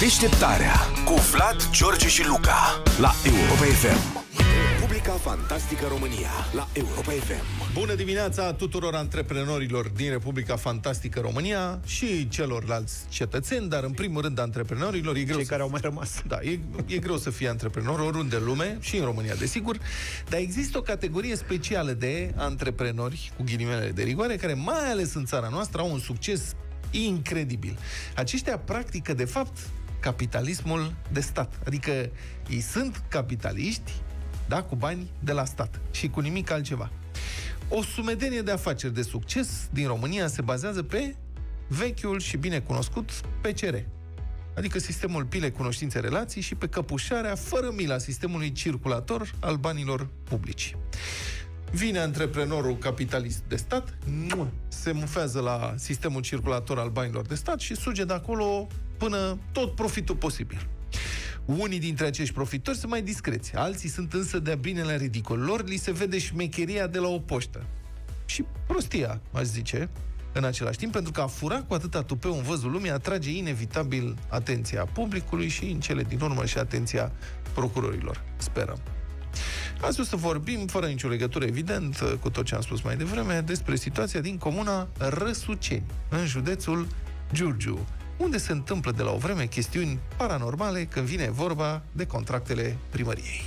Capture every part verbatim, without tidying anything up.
Deșteptarea cu Vlad, George și Luca la Europa F M. Republica Fantastică România la Europa F M. Bună dimineața tuturor antreprenorilor din Republica Fantastică România și celorlalți cetățeni, dar în primul rând antreprenorilor. E greu Cei să... care au mai rămas. Da, e, e greu să fii antreprenor oriunde în lume și în România, desigur, dar există o categorie specială de antreprenori, cu ghilimelele de rigoare, care mai ales în țara noastră au un succes incredibil. Aceștia practică, de fapt, capitalismul de stat. Adică ei sunt capitaliști, da, cu bani de la stat și cu nimic altceva. O sumedenie de afaceri de succes din România se bazează pe vechiul și bine cunoscut P C R, adică sistemul pile, cunoștințe, relații, și pe căpușarea fără mila sistemului circulator al banilor publici. Vine antreprenorul capitalist de stat, se mufează la sistemul circulator al banilor de stat și suge de acolo până tot profitul posibil. Unii dintre acești profitori sunt mai discreți, alții sunt însă de-a binele ridicol. Lor li se vede șmecheria de la o poștă. Și prostia, aș zice, în același timp, pentru că a fura cu atâta tupeu în văzul lumii atrage inevitabil atenția publicului și, în cele din urmă, și atenția procurorilor. Sperăm. Azi o să vorbim, fără nicio legătură, evident, cu tot ce am spus mai devreme, despre situația din comuna Răsuceni, în județul Giurgiu, unde se întâmplă de la o vreme chestiuni paranormale când vine vorba de contractele primăriei.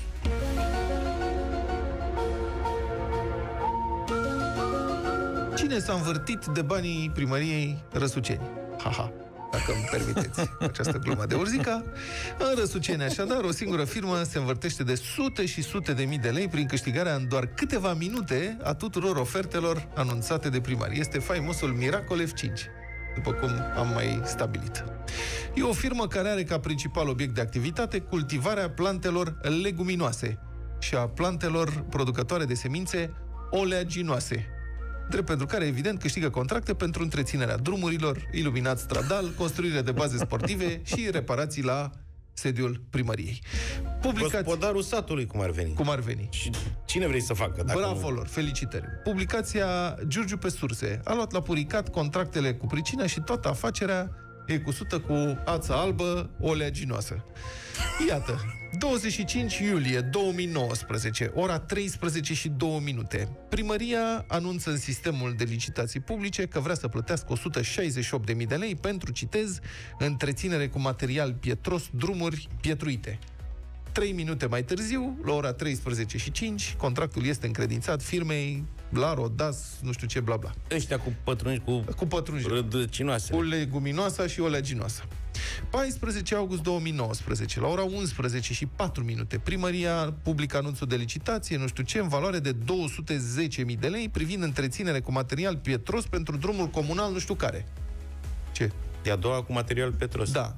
Cine s-a învârtit de banii primăriei Răsuceni? Haha, dacă îmi permiteți această glumă de urzica. În Răsuceni, așadar, o singură firmă se învârtește de sute și sute de mii de lei prin câștigarea în doar câteva minute a tuturor ofertelor anunțate de primari. Este faimosul Miracol F cinci, după cum am mai stabilit. E o firmă care are ca principal obiect de activitate cultivarea plantelor leguminoase și a plantelor producătoare de semințe oleaginoase, drept pentru care, evident, câștigă contracte pentru întreținerea drumurilor, iluminat stradal, construire de baze sportive și reparații la sediul primăriei. Publicați... Gospodarul satului, cum ar veni. Cum ar veni. Și cine vrei să facă? Dacă Bravo nu... lor, felicitări. Publicația Giurgiu pe surse a luat la puricat contractele cu pricina și toată afacerea e cusută cu ața albă oleaginoasă. Iată, douăzeci și cinci iulie două mii nouăsprezece, ora treisprezece și două minute. Primăria anunță în sistemul de licitații publice că vrea să plătească o sută șaizeci și opt de mii de lei pentru, citez, întreținere cu material pietros, drumuri pietruite. Trei minute mai târziu, la ora treisprezece și cinci, contractul este încredințat firmei Laro, Das, nu știu ce, bla bla. Ăștia cu pătrunji, cu, cu pătrunji rădăcinoase. Cu leguminoasa și oleaginoasă. paisprezece august două mii nouăsprezece, la ora unsprezece și patru minute, primăria publică anunțul de licitație, nu știu ce, în valoare de două sute zece mii de lei, privind întreținere cu material pietros pentru drumul comunal, nu știu care. Ce? E a doua cu material pietros. Da.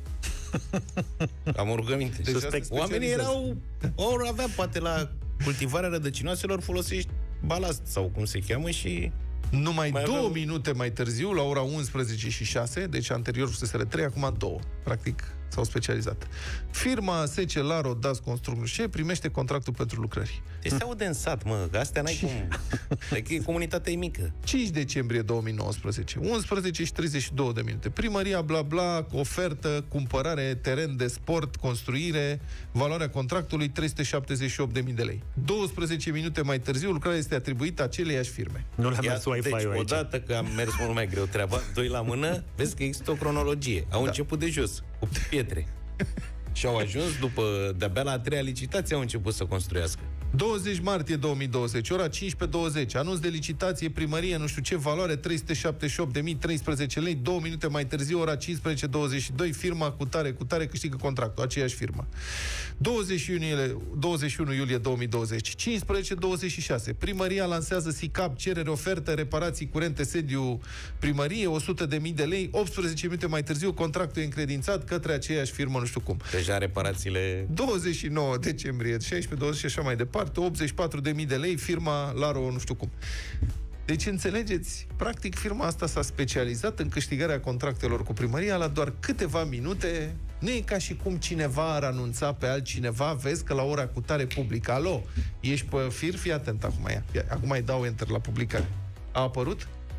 Am o rugăminte. Deci oamenii erau, ori avea, poate la cultivarea rădăcinoaselor folosești balast, sau cum se cheamă, și... Numai mai două aveam... minute mai târziu, la ora unsprezece și șase, deci anterior fusese trei, acum două. Practic, s-au specializat. Firma S C Laro Das Construcție primește contractul pentru lucrări. Deci se aude în sat, mă, că astea n-ai cum... Adică comunitatea e mică. cinci decembrie două mii nouăsprezece, unsprezece și treizeci și două de minute. Primăria, bla bla, ofertă, cumpărare, teren de sport, construire, valoarea contractului trei sute șaptezeci și opt de mii de lei. douăsprezece minute mai târziu, lucrarea este atribuită aceleiași firme. Nu le-am mers Wi-Fi-ul aici. Deci, odată că am mers mult mai greu treaba, doi la mână, vezi că există o cronologie. Au da. început de jos, cu pietre. Și au ajuns după, de-abia la a treia licitație, au început să construiască. douăzeci martie două mii douăzeci, ora cincisprezece douăzeci, anunț de licitație, primărie, nu știu ce, valoare trei sute șaptezeci și opt de mii treisprezece lei, două minute mai târziu, ora cincisprezece douăzeci și doi, firma cu tare, cu tare câștigă contractul, aceeași firmă. douăzeci iunie, douăzeci și unu iulie două mii douăzeci, cincisprezece douăzeci și șase, primăria lansează S I C A P, cerere, ofertă, reparații curente, sediu primărie, o sută de mii de lei, optsprezece minute mai târziu, contractul e încredințat către aceeași firmă, nu știu cum. Deja reparațiile... douăzeci și nouă decembrie, șaisprezece douăzeci și așa mai departe, optzeci și patru de mii de lei, firma Laro, nu știu cum. Deci, înțelegeți, practic, firma asta s-a specializat în câștigarea contractelor cu primăria la doar câteva minute. Nu e ca și cum cineva ar anunța pe altcineva, vezi că la ora cu tare publică. Alo, ești pe fir? Fii atent acum, ia. Acum îi dau enter la publicare. A apărut?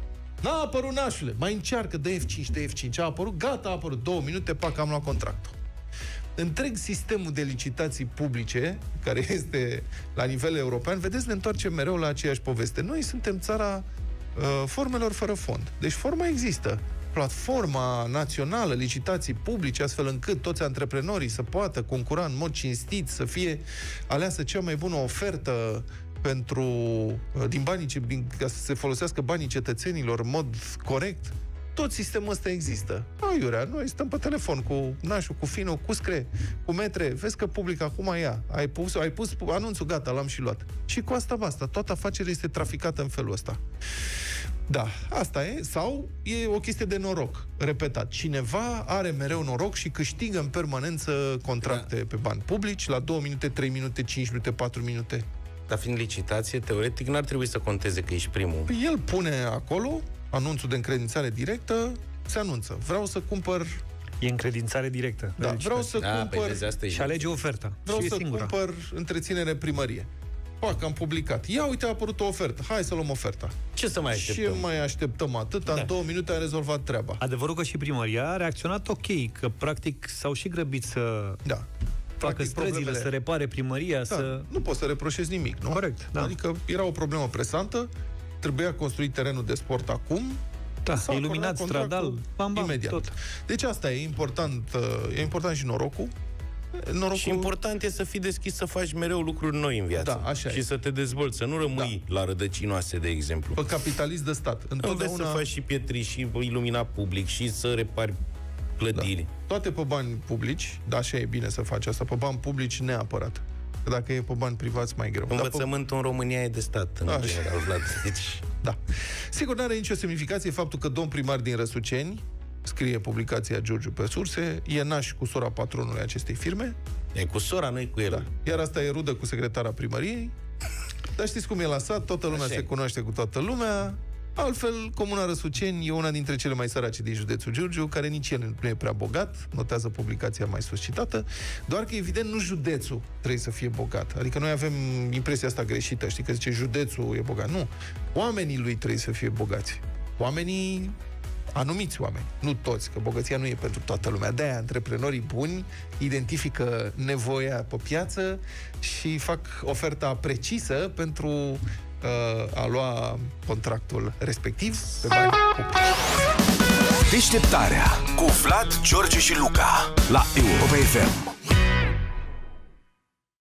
N-a apărut, nașule. Mai încearcă, de F cinci, de F cinci. A apărut, gata, a apărut. Două minute, pac, am luat contractul. Întreg sistemul de licitații publice, care este la nivel european, vedeți, ne întoarcem mereu la aceeași poveste. Noi suntem țara uh, formelor fără fond. Deci forma există. Platforma națională, licitații publice, astfel încât toți antreprenorii să poată concura în mod cinstit, să fie aleasă cea mai bună ofertă pentru, din banii, din, ca să se folosească banii cetățenilor în mod corect. Tot sistemul ăsta există. Aiurea, noi stăm pe telefon cu nașul, cu finul, cu scre, cu metre. Vezi că public acum ia. Ai pus, ai pus anunțul, gata, l-am și luat. Și cu asta basta. Toată afacerea este traficată în felul ăsta. Da, asta e. Sau e o chestie de noroc. Repetat, cineva are mereu noroc și câștigă în permanență contracte da. pe bani publici, la două minute, trei minute, cinci minute, patru minute. Dar fiind licitație, teoretic n-ar trebui să conteze că ești primul. Păi el pune acolo anunțul de încredințare directă, se anunță. Vreau să cumpăr... E încredințare directă. Da, vreau să da, cumpăr... Păi vezi, asta e și alege oferta. Vreau și să singura. cumpăr întreținere primărie. Pac, am publicat. Ia, uite, a apărut o ofertă. Hai să luăm oferta. Ce să mai așteptăm? Ce mai așteptăm atât? Da. În două minute am rezolvat treaba. Adevărul că și primăria a reacționat ok, că practic s-au și grăbit să... Da. facă Practic, străzile, problemele... să repare primăria, da, să... Nu poți să reproșezi nimic, nu? Corect, da. Adică era o problemă presantă, trebuia construit terenul de sport acum, da, s-a iluminat stradal, bam, bam, imediat. tot. Deci asta e important, e important și norocul. Norocul... Și important e să fii deschis să faci mereu lucruri noi în viață. Da, așa și e. să te dezvolți, să nu rămâi da. la rădăcinoase, de exemplu. Pe capitalist de stat. Întotdeauna... Înveți să faci și pietri, și ilumina public, și să repari clădiri. Da. Toate pe bani publici, da, așa e bine să faci asta, pe bani publici neapărat. Că dacă e pe bani privați, mai greu. Învățământul pe... în România e de stat, în general, Vlad. Deci... Da. Sigur, n-are nicio semnificație faptul că domn primar din Răsuceni, scrie publicația Giurgiu pe surse, e naș cu sora patronului acestei firme. E cu sora, nu-i cu el. Da. Iar asta e rudă cu secretara primăriei. Dar știți cum e la sat, toată lumea așa se cunoaște cu toată lumea. Altfel, Comuna Răsuceni e una dintre cele mai sărace din județul Giurgiu, care nici el nu e prea bogat, notează publicația mai suscitată, doar că, evident, nu județul trebuie să fie bogat. Adică noi avem impresia asta greșită, știi, că zice județul e bogat. Nu. Oamenii lui trebuie să fie bogați. Oamenii, anumiți oameni, nu toți, că bogăția nu e pentru toată lumea. De-aia, antreprenorii buni identifică nevoia pe piață și fac oferta precisă pentru a lua contractul respectiv pe bani publici. Deșteptarea cu Vlad, George și Luca la Europa F M.